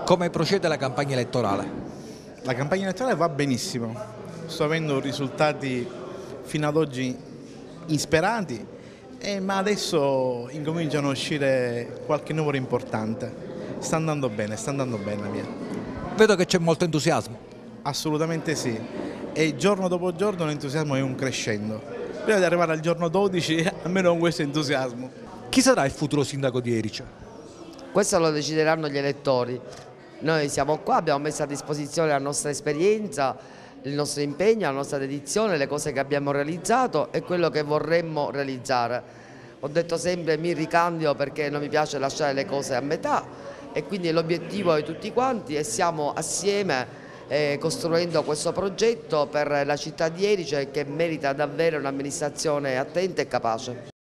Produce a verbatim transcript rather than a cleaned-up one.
Come procede la campagna elettorale? La campagna elettorale va benissimo, sto avendo risultati fino ad oggi insperati, eh, ma adesso incominciano a uscire qualche numero importante. Sta andando bene, sta andando bene la mia. Vedo che c'è molto entusiasmo. Assolutamente sì, e giorno dopo giorno l'entusiasmo è un crescendo. Prima di arrivare al giorno dodici, almeno con questo entusiasmo. Chi sarà il futuro sindaco di Erice? Questo lo decideranno gli elettori. Noi siamo qua, abbiamo messo a disposizione la nostra esperienza, il nostro impegno, la nostra dedizione, le cose che abbiamo realizzato e quello che vorremmo realizzare. Ho detto sempre mi ricandido perché non mi piace lasciare le cose a metà e quindi l'obiettivo di tutti quanti e siamo assieme eh, costruendo questo progetto per la città di Erice che merita davvero un'amministrazione attenta e capace.